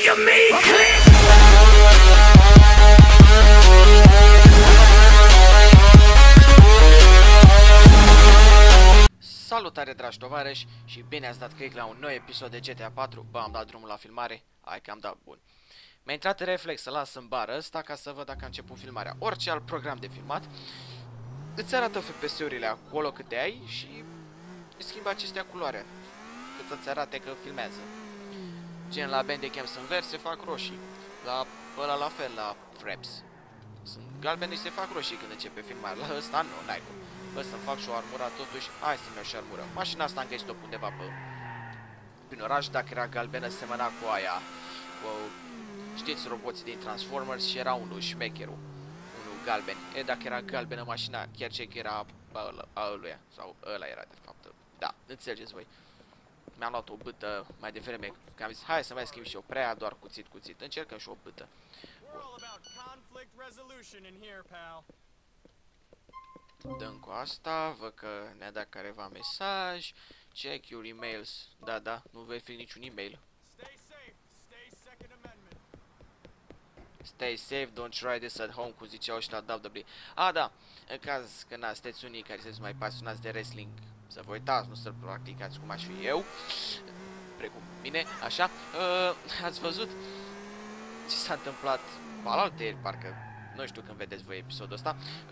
of me, click. Salutare, dragi tovarăși, și bine ați dat click la un nou episod de GTA 4. Bă, am dat drumul la filmare. Hai că am dat bun. Mi-a intrat reflex să las în bară ăsta ca să văd dacă a început filmarea. Orice alt program de filmat îți arată FPS-urile acolo câte ai și îți schimbă acestea culoarea, cât să-ți arate că filmează. Gen la Bandicam sunt verzi, se fac roșii. La ăla la fel, la Fraps sunt galbene și se fac roșii când începe filmarea. La ăsta nu, n-ai cum. Bă, să-mi fac și o armură totuși. Hai să-mi iau și armură. Mașina asta am găsit-o undeva prin oraș. Dacă era galbenă, semăna cu aia, cu, știți, roboții din Transformers, și era unul, șmecherul, unul galben. E, dacă era galbenă mașina, chiar ce că era ăluia, sau ăla era de fapt. Da, înțelegeți voi. Mi-am luat o bâtă mai devreme, că am zis, hai să mai schimb și eu prea, doar cuțit. Încercăm și o bâtă. Dăm cu asta, văd că ne-a dat careva mesaj. Check your emails. Da, nu verific niciun e-mail. Stay safe, don't try this at home, cum ziceau ăștia la WWE. Da, în caz că sunteți unii care sunteți mai pasionați de wrestling, să vă uitați, nu să-l practicați cum aș fi eu, precum mine, așa. Ați văzut ce s-a întâmplat alaltăieri, parcă, nu știu când vedeți voi episodul ăsta.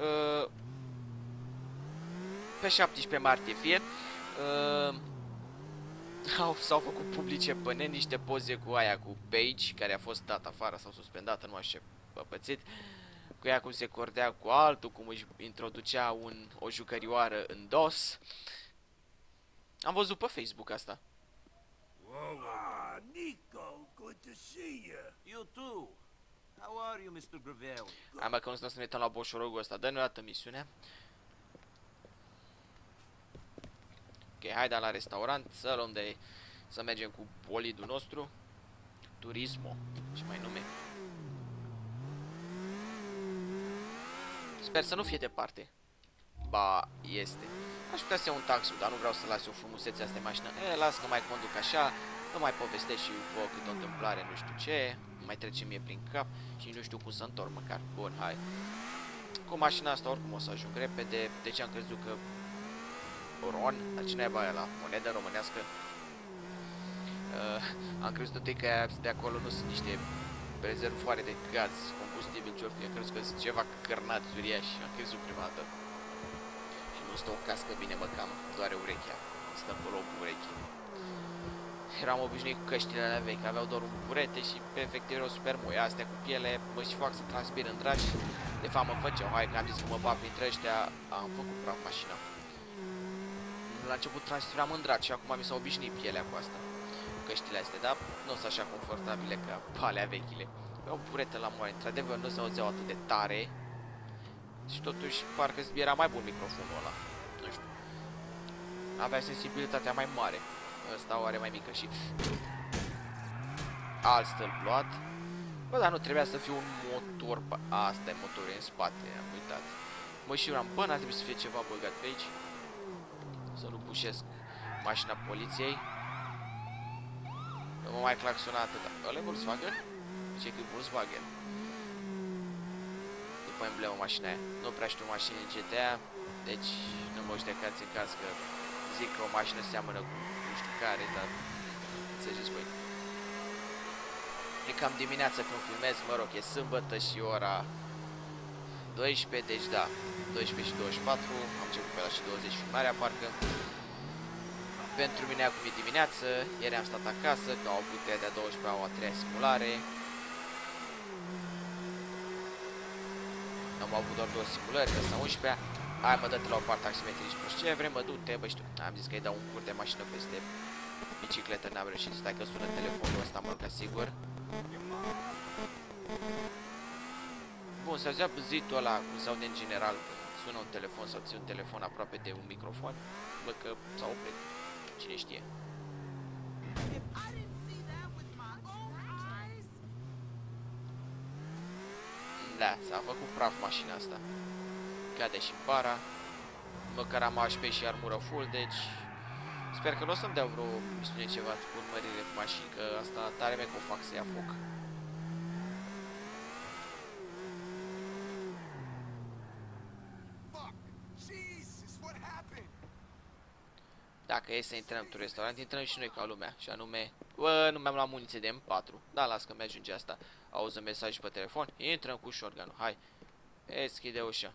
Pe 17 martie fie s-au făcut publice pe net niște poze cu aia, cu Paige, care a fost dat afară sau suspendată, nu știu ce pățit, cu ea cum se cordea cu altul, cum își introducea o jucărioară în DOS. Am văzut pe Facebook asta. Nico, good to see you. You too. How are you, Mr. Gravelli? Hai mă, că nu să ne uităm la boșorogul ăsta. Dă-ne o dată misiunea. Ok, hai la restaurant, să mergem cu bolidul nostru. Turismo, ce mai nume. Sper să nu fie departe. Ba, este. Aș putea să iau un taxi, dar nu vreau să las o frumusețe asta mașină. Las că mai conduc așa, nu mai povestesc și vă câte o întâmplare, nu știu ce. Mai trece mie prin cap și nu știu cum să întorc măcar. Bun, hai. Cu mașina asta oricum o să ajung repede. Deci am crezut că RON, dar cine e aia la monedă românească? Am crezut întâi că de acolo nu sunt niște rezervoare de gaz, combustibil, ce oricum. Am crezut că sunt ceva cărnați uriași. Am crezut prima dată. Și nu stă o cască bine, mă, cam doare urechea. Stă pe loc urechi. Eram obișnuit cu căștile alea vechi, aveau doar un burete și pe efect erau super moi. Astea cu piele mă și fac să transpir în dragi. De fapt mă făceau, hai că am zis că mă bag printre ăștia, am făcut praf mașina. La început transpiram în dragi și acum mi s-a obișnuit pielea cu asta, căștile astea, dar nu sunt așa confortabile ca alea vechile. Aveau burete la moare, într-adevăr nu se auzeau atât de tare și totuși parcă era mai bun microfonul ăla, nu știu. Avea sensibilitatea mai mare. Ăsta o are mai mică și alt stâlp luat. Bă, dar nu trebuia să fie un motor. Asta e motorul în spate, am uitat. Mă și eram, bă, n-ar trebui să fie ceva băgat pe aici. Să nu pușesc mașina poliției. Nu mă mai claxona atâta. Ăla e Volkswagen? Ce că e Volkswagen? După emblema mașina aia. Nu prea știu mașini în GTA, deci nu mă ștecați în caz că zic că o mașină seamănă cu nu știu care, dar înțelegeți voi. E cam dimineața când filmez, mă rog, e sâmbătă și ora 12, deci da, 12 și 24, am început pe la și 20 filmarea, parcă. Pentru mine acum e dimineață, ieri am stat acasă, că au avut de-a 12-a, a 3-a simulare. Am avut doar 2 simulări, că s-a 11-a. Hai mă, dă-te la o parte taximetrii și ce vrei, mă, du-te, bă, știu. Am zis că îi dau un cur de mașină peste bicicletă, n-am reușit. Stai că sună telefonul ăsta, mă, ca sigur. Bun, se auzea băzitul ăla, cum se aude în general, când sună un telefon sau ții un telefon aproape de un microfon. Bă, că s-a oprit, cine știe. Da, s-a făcut praf mașina asta. Cade și bara. Măcar am HP și armură full, deci Sper că nu o să-mi dea vreo misiune ceva cu urmărire cu mașini, că asta tare mea că o fac să ia foc. Dacă e să intrăm într-un restaurant, intrăm și noi ca lumea. Și anume, nu mi-am luat muniție de M4. Da, las că mi-ajunge asta. Auză mesaj pe telefon, intrăm cu shotgun-ul. Hai, deschide ușa.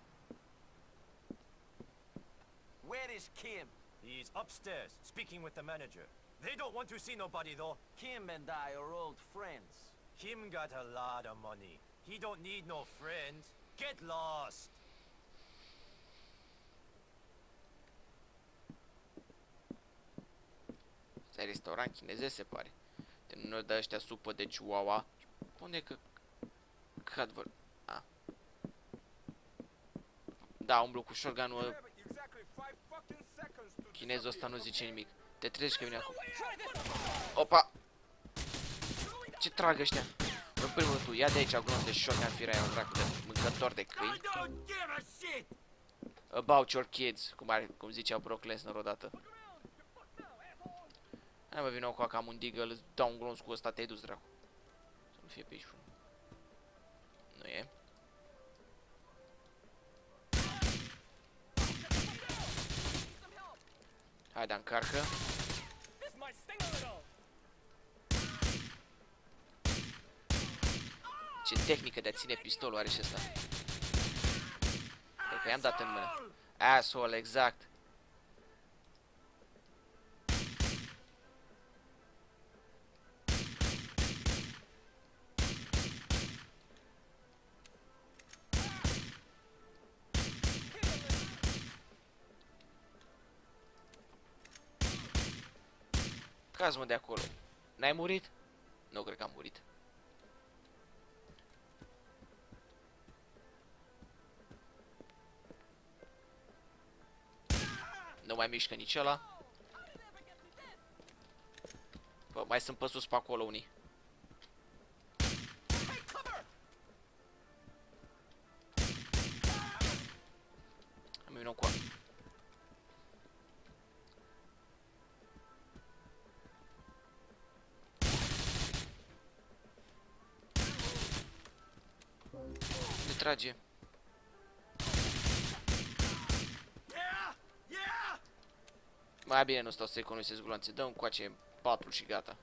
Where is Kim? He's upstairs, speaking with the manager. They don't want to see nobody, though. Kim and I are old friends. Kim got a lot of money. He don't need no friends. Get lost. Stai, restaurant chinezesc, se pare. De nu ne dă ăștia supă de chihuahua. Pune că... Cadvăr... A. Da, umblu cu shotgun-ul. Chinezul ăsta nu zice nimic. Te treci că vine acum. Opa! Ce trag ăștia? În primul rând, ia de aici glonț de shotgun, firea aia, un dracu de mâncător de câini. About your kids, cum zicea Brock Lesnar odată. Hai mă, vină cu aca am un deagle, îți dau un glonț cu ăsta, te-ai dus, dracu. Să nu fie pe aici. Nu e. Hai, da, încarcă. Ce tehnică de a ține pistolul are și ăsta. Cred că i-am dat în mână. Asshole, exact. Cazi-mă de acolo. N-ai murit? Nu cred că am murit. Nu mai mișcă nici ăla. Bă, mai sunt pe sus pe acolo unii. Am venit cu ne trage. Mai bine nu stau să economisez gloanțe. Dă un coace 4 și gata.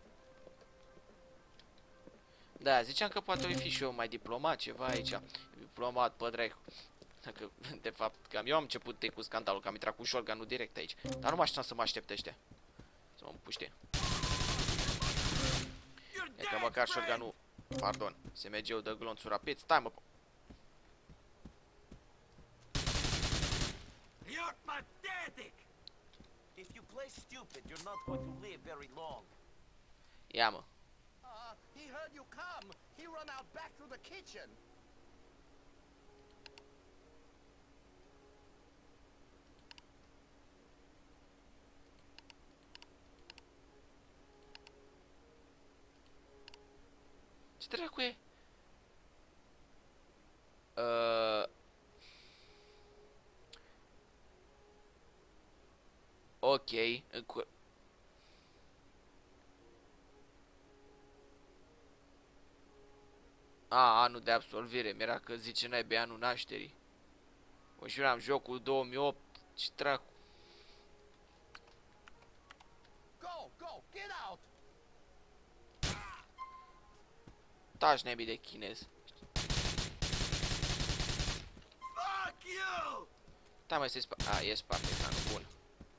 Da, ziceam că poate o fi și eu mai diplomat ceva aici. Diplomat, pe dracu. Că, de fapt, cam eu am început cu scandalul, că am intrat cu shotgun-ul direct aici. Dar nu mă așteptam să mă aștept ăștia. Să mă împuște. E că măcar shotgun-ul... Pardon, SMG-ul dă glonțul rapid. Stai, mă... You're pathetic! If you play stupid, you're not going to live very long. Ia, mă. He heard you come. He ran out back to the kitchen. Ce dracu e? Ok, anul de absolvire, mi-era că zice n-ai be anul nașterii. Mă juram, jocul 2008, ce dracu. Go, get out! Taci nebii de chinez. Fuck you! Da, mai e spate, nu, bun.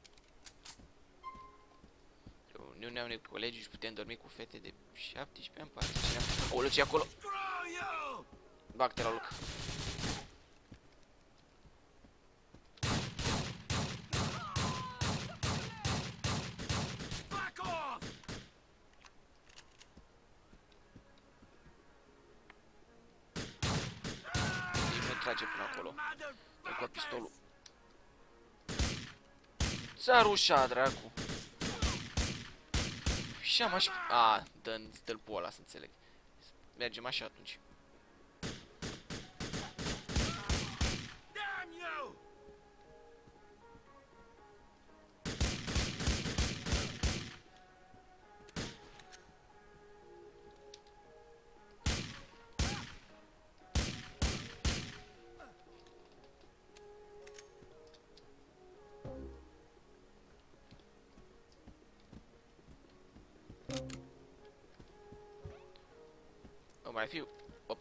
Nu ne-am cu colegii și putem dormi cu fete de 17 ani, poate cineva. Aoleu, ce-i acolo? Bag-te la loc. Nici nu trage până acolo. E cu pistolul. Ți-a rușat, dracu. Și am așa... dă-n stâlpul ăla, să înțeleg. Mergem așa atunci. mai fi... Opa.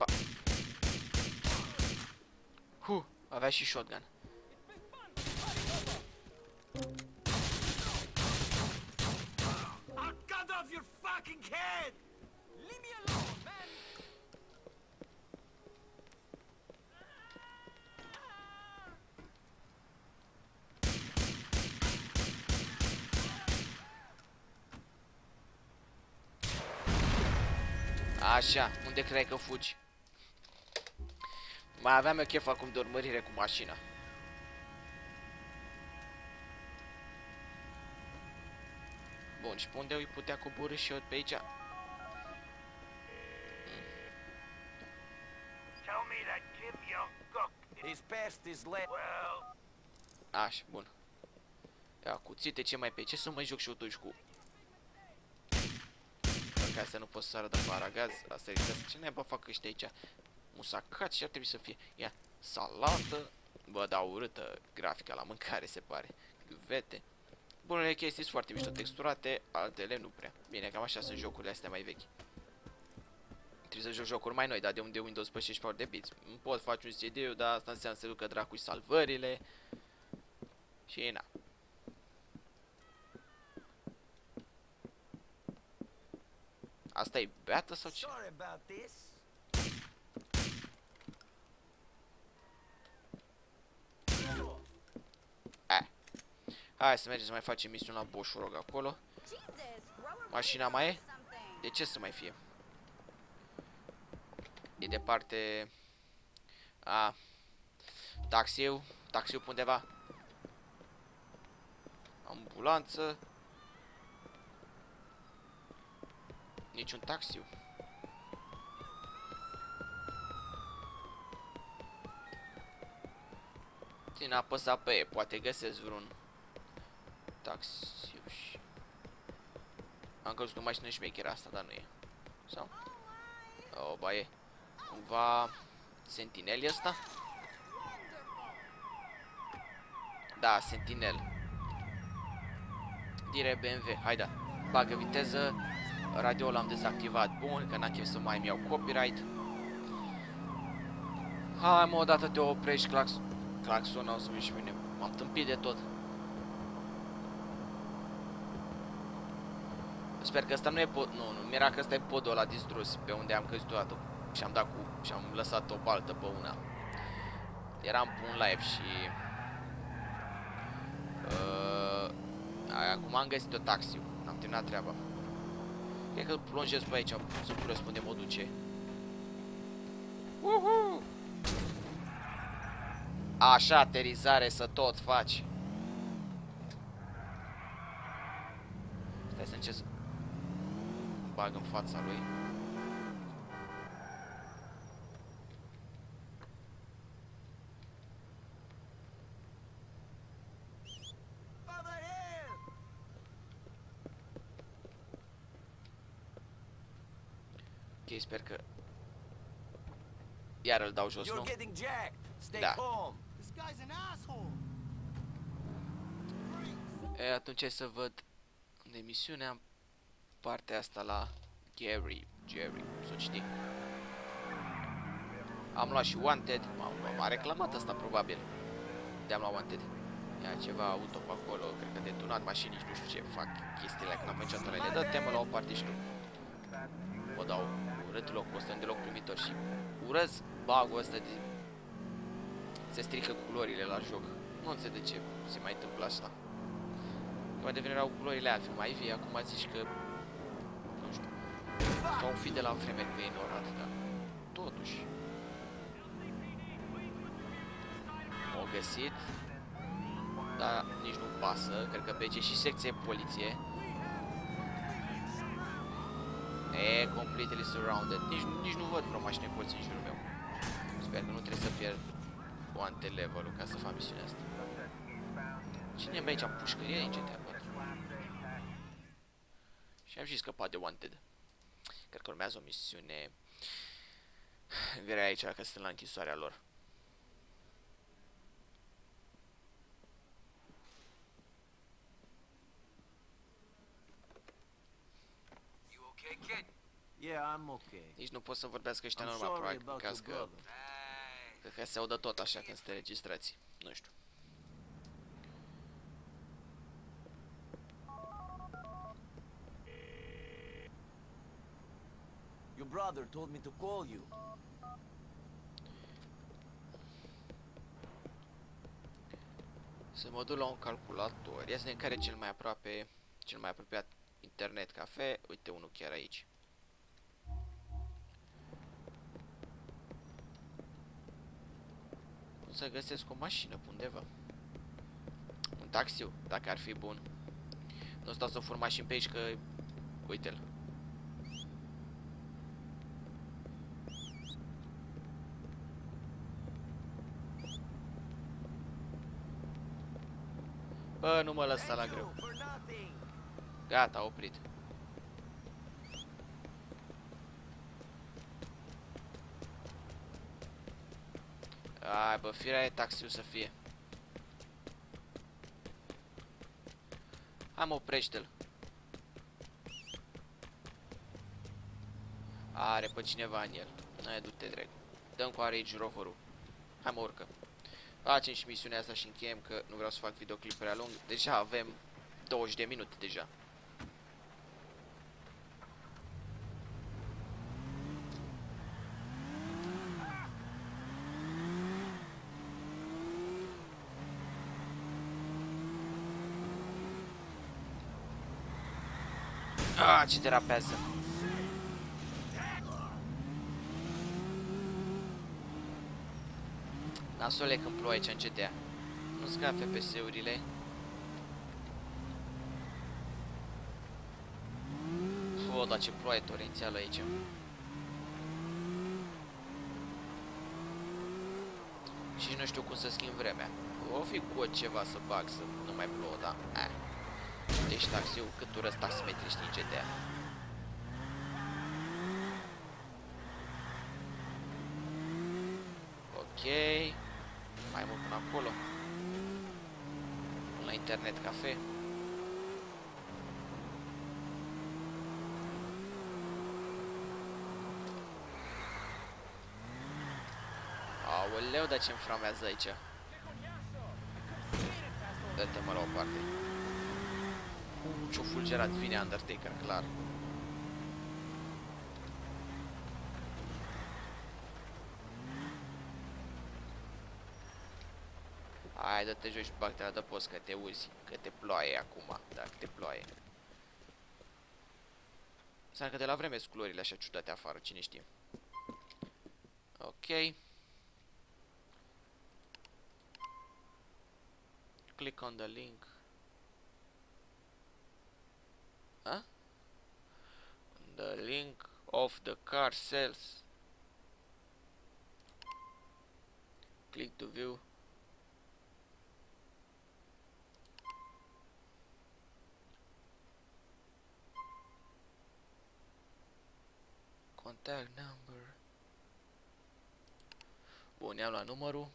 Avea și shotgun. I'll cut off your fucking head! Leave me alone, man! Așa, unde crezi că fugi? Mai aveam eu chef acum de urmărire cu mașina. Bun, și pe unde îi putea coborî și eu pe aici? Tell me that Kim Young-guk is past his last... Well... Așa, bun. Ia, cuțite, ce mai pe ce să mă joc și eu totuși cu... Ca să nu pot să sară de paragaz. Asta e ce naiba fac ăștia aici? Musacat și ar trebui să fie. Ia, salată. Bă, da, urâtă grafica la mâncare, se pare. Chiuvete. Bunele chestii sunt foarte mișto texturate, altele nu prea. Bine, cam așa sunt jocurile astea mai vechi. Trebuie să joc jocuri mai noi, dar de unde Windows pe 64 de bits. Nu pot face un CD-ul, dar asta înseamnă să ducă dracu-i salvările. Și na. Asta e beată sau ce? Sorry about this. Hai să mergem să mai facem misiuni la Boșurog acolo. Mașina mai e? De ce să mai fie? E departe. Taxiul. Taxiul pe undeva. Ambulanță. Niciun taxiu. Ține apăsa pe E, poate găsesc vreun taxiu și... Am crezut că mașină șmecheră asta, dar nu e. Sau? O, ba e. Cumva... Sentinel ăsta? Da, Sentinel. Dire BMW, haida. Bagă viteză. Radio l-am dezactivat. Bun, că n-am chef să mai iau copyright. Hai mă, odată te oprești, claxona o să vii și mine. M-am tâmpit de tot. Sper că ăsta nu e pod... Nu, mi-era că ăsta e podul ăla distrus pe unde am căzut toată. Și am dat cu... și am lăsat o baltă pe una. Eram pe un live și... acum am găsit o taxiu. Am terminat treaba. Cred că îl plonjez pe aici, sunt curios unde mă duce. Așa, aterizare să tot faci. Stai să încerc să bag în fața lui. Ok, sper că iar îl dau jos, nu? Da. E, atunci hai să văd de misiunea partea asta la Jerry, să știi. Am luat și Wanted, m-a reclamat asta probabil. De-am luat Wanted. Ia ceva auto pe acolo, cred că detonat mașini, nici nu știu ce fac chestiile, când am făcut le dă temă la o parte și tu. Mă dau urât locul ăsta, deloc primitor și urăz bug-ul ăsta de... Se strică culorile la joc. Nu înțeleg de ce se mai întâmplă asta. Mai devreme erau culorile altfel mai vii, acum zici că... Nu știu. Sau fi de la vreme cu ei ignorat, dar... Totuși... M-au găsit... Dar nici nu pasă, cred că BG și secție poliție. E, completely surrounded. Nici nu văd vreo mașină poliție în jurul meu. Sper că nu trebuie să pierd one level-ul ca să fac misiunea asta. Cine e aici în pușcărie din GTA 4? Și am și scăpat de Wanted. Cred că urmează o misiune. Grea aici, că sunt la închisoarea lor. You okay, kid? Yeah, I'm okay. Nici nu pot să vorbească ăștia I'm normal, sorry probabil, about your că brother. cred că se audă tot așa când sunteți registrați. Nu știu. Your brother told me to call you. Să mă duc la un calculator. Ia să vedem care e cel mai apropiat internet cafe. Uite unul chiar aici. Cum să găsesc o mașină pe undeva? Un taxiu, dacă ar fi bun. Nu stau să fur mașini pe aici că... Uite-l. Bă, nu mă lăsa la greu. For nothing. Gata, a oprit. Ai, bă, firea e taxiul să fie. Hai mă, oprește-l. Are pe cineva în el. Hai, du-te, drag. Dăm cu Range Rover-ul. Hai mă, urcă. Facem și misiunea asta și încheiem, că nu vreau să fac videoclip prea lung. Deja avem 20 de minute deja. Ce derapează. Nasole când plouă aici în GTA. Nu scap FPS-urile. Dar ce ploaie torențială aici. Și nu știu cum să schimb vremea. O fi cu ceva să bag să nu mai plouă, da. Deci taxiul cât urăsc taximetriști în GTA. Ok. Mai mult până acolo. La internet cafe. Aoleu, dar ce-mi framează aici. Dă-te mă la o parte. Ce-o fulgerat, vine Undertaker, clar. Hai, dă-te joci, bag-te la post, că te uzi, că te ploaie acum, dacă te ploaie. Înseamnă că de la vreme sunt culorile așa ciudate afară, cine știe. Ok. Click on the link. Huh? The link of the car sales. Click to view. Contact number. Bun, i-am luat numărul.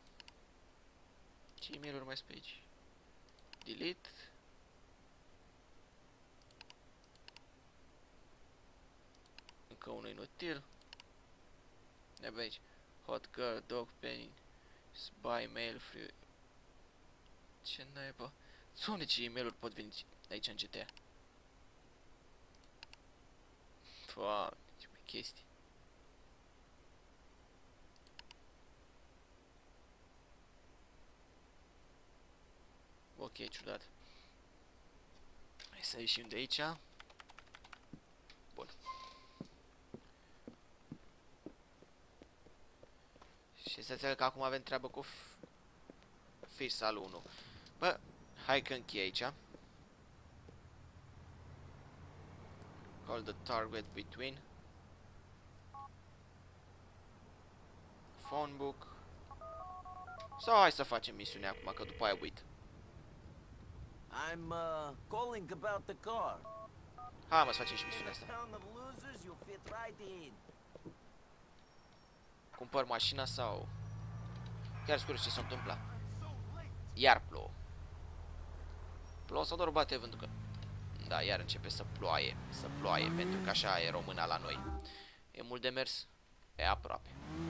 Ce e-mail-uri mai sunt pe aici? Delete. Încă unul inutil. Ne pe aici. Hot girl, dog penny. Buy mail free. Ce naiba? Unde ce e-mail-uri pot veni aici în GTA? Doamne, ce chestii. Ok, ciudat. Hai să ieșim de aici. Bun. Și să înțeleg că acum avem treabă cu Fisal 1. Bă, hai că închei aici. Call the target between. Phone book. Sau hai să facem misiunea acum, că după aia uit. I'm calling about the car. Hai mă, să facem și misiunea asta. Town of losers, you fit right in. Cumpăr mașina sau... Chiar scurios ce s-a întâmplat. Iar plouă. Plouă sau doar bate vântul că... Da, iar începe să ploaie, pentru că așa e româna la noi. E mult de mers? E aproape.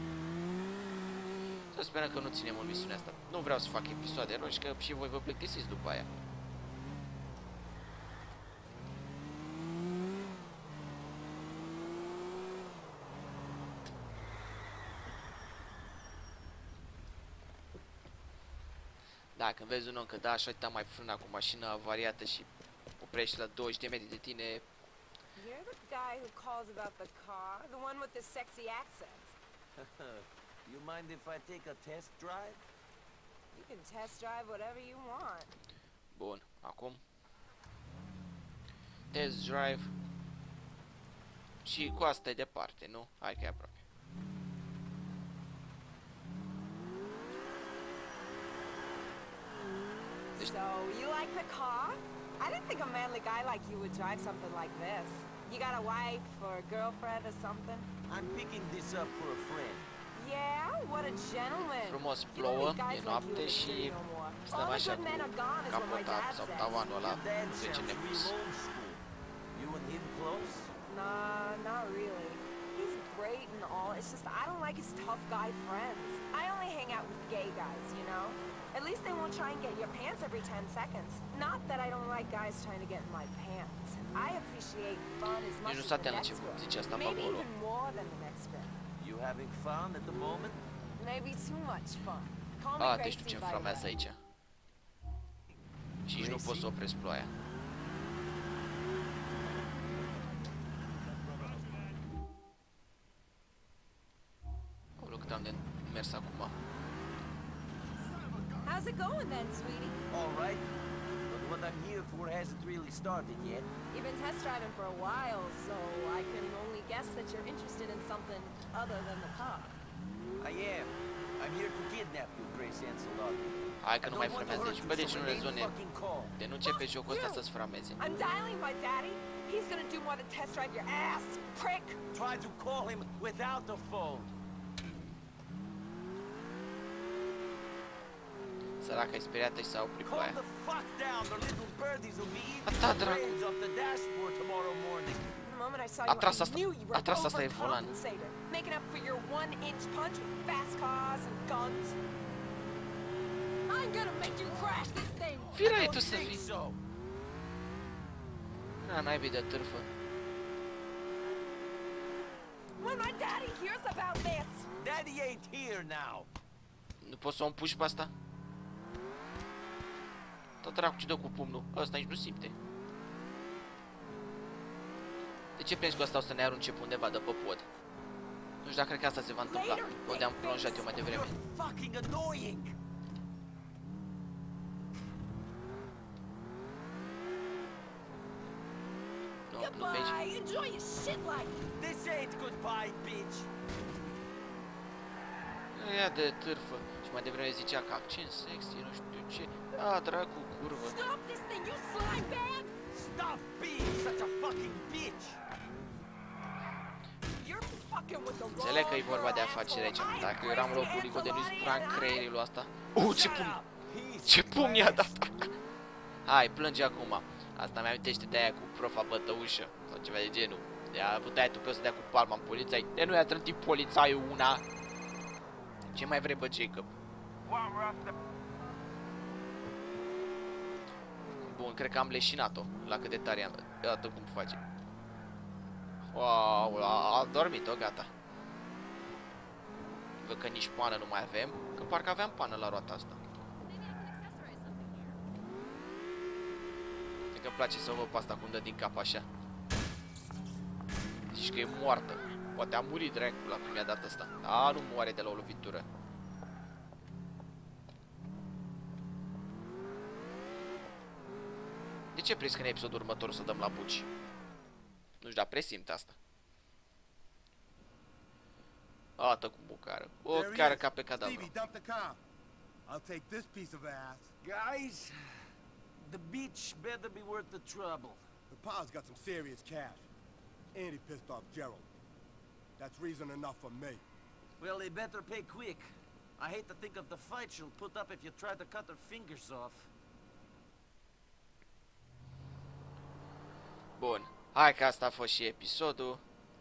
Să sperăm că nu ținem în misiunea asta. Nu vreau să fac episoade roși, că și voi vă plictisiți după aia. Da, când vezi un om că da, așa te-am mai frânat cu mașina avariată și oprești la 20 de metri de tine. You're the guy who calls about the car, the one with the sexy accent. You mind if I take a test drive? You can test drive whatever you want. Bun, acum test drive. Și cu asta e departe, nu? Hai că e aproape. So, you like the car? I didn't think a manly guy like you would drive something like this. You got a wife or a girlfriend or something? I'm picking this up for a friend. Yeah? What a gentleman. Frumos You don't plouă, meet guys e like you noapte in the și city no more. stăm All the așa good men are gone cu is what my capotat dad sau says. tavanul ăla Your dad 10 sounds nepus. real old school. You and him close? Nah, not really. He's great and all, it's just I don't like his tough guy friends. I only hang out with gay guys, you know? At least they won't try and get your pants every 10 seconds. Not that I don't like guys trying to get in my pants. I appreciate fun as much Nici nu as s-a the terminat next ce girl. zice asta pe Maybe acolo. even more than the next girl. You having fun at the moment? Maybe too much fun. Call me A, te știu Gracie, ce by the inflamează way. aici. Și nici nu pot să opresc ploaia. Acolo cât am de mers acum. How's it going then, sweetie? All right. But what I'm here for hasn't really started yet. You've been test driving for a while, so I can only guess that you're interested in something other than the car. I am. I'm here to kidnap you, Grace Ancelotti. Hai că I nu don't mai want to framează hurt aici. you, Bă, so deci nu remain rezone fucking calm. de nu începe jocul ăsta să-ți frameze. I'm dialing my daddy. He's gonna do more than test drive your ass, prick. Try to call him without the phone. Săraca e speriată și s-a oprit Calm ploaia. the fuck down. The little birdies will be A eating ta, the dracu. brains off the dashboard tomorrow morning. The moment I saw A you, tras I asta- knew you were a tras asta e volan. overcompensator, making up for your 1-inch punch with fast cars and guns. I'm gonna make you crash this thing. Firea e Don't tu să think fii. so. Na, naibii de târfă. When my daddy hears about this, Daddy ain't here now. Nu poți să o împuși pe asta? Tot dracu ce dă cu pumnul. Ăsta nici nu simte. De ce prins cu asta o să ne arunce pe undeva de pe pod? Nu știu, dar cred că asta se va întâmpla. Unde am plonjat eu mai devreme. You're fucking annoying. Nu, nu mergi. goodbye. Enjoy your shit life. This ain't goodbye, bitch. Ea de târfă. Și mai devreme zicea că accent sexy, nu știu ce. A, dracu, curvă. Stop this thing, you slime bag. Stop being such a fucking bitch. You're fucking with the Înțeleg că e wrong vorba de girl, afacere aici. asshole. Dacă I'm eu eram Gracie locul Nico de nu-i spura în Ancelotti, creierul ăsta. Ce Shut pum! up. He's Ce pum i-a crashed. dat? Hai, plânge acum. Asta mi-amintește de aia cu profa bătăușă sau ceva de genul. De a avut aia tu pe o să dea cu palma în polițai. De nu i-a trântit polițaiul una. Ce mai vrei, bă, Jacob? Bun, cred că am leșinat-o. La cât de tare am. Iată cum face. Wow, a dormit-o, gata. Văd că nici pană nu mai avem. Că parcă aveam pană la roata asta. Cred că îmi place să o văd pe asta cum dă din cap așa. Zici că e moartă. Poate a murit dracul la cum mi-a dat asta. A, nu moare de la o lovitură. De ce prins că în episodul următor să dăm la buci? Nu știu, dar presimt asta. Ată cu bucară. O cară ca pe cadavru. Stevie, dump the car. I'll take this piece of ass. Guys, the beach better be worth the trouble. The pa's got some serious cash. And he pissed off Gerald. That's reason enough for me. Well, they better pay quick. I hate to think of the fight she'll put up if you try to cut her fingers off. Bun. Hai că asta a fost și episodul.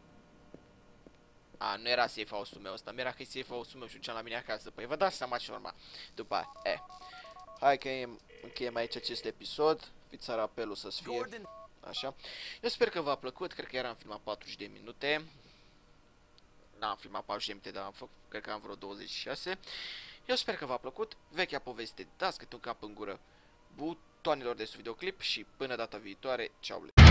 A, nu era safe house-ul meu ăsta, mi-era că e safe house-ul meu și duceam la mine acasă. Păi vă dați seama ce urma. După aia, hai că încheiem aici acest episod. Fiți apelul să-ți fie. Așa. Eu sper că v-a plăcut, cred că eram filmat 40 de minute. N-am filmat 40 de minute, dar am făcut, cred că am vreo 26. Eu sper că v-a plăcut. Vechea poveste, dați câte un cap în gură butoanelor de videoclip și până data viitoare, ceau!